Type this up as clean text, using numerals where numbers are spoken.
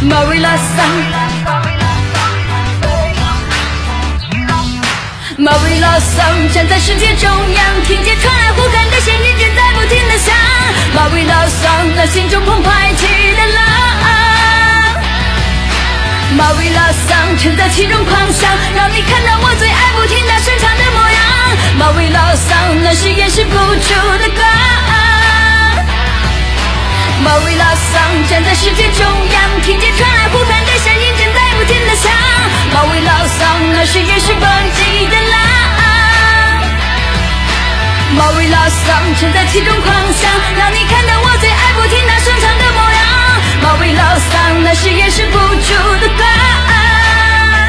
马维拉桑，马维拉桑站在世界中央，听见传来呼喊的弦音正在不停地响。马维拉桑，那心中澎湃起的浪。马维拉桑，沉在其中狂想，让你看到我最爱不停大声唱的模样。马维拉桑，那是掩饰不住的光。马维拉桑站在世界中央，听见传来呼喊的声音正在不停地响。马维拉桑，那是掩饰不及的浪。马维拉桑沉在其中狂想，让你看到我最爱不停大声唱的模样。马维拉桑，那是掩饰不住的光。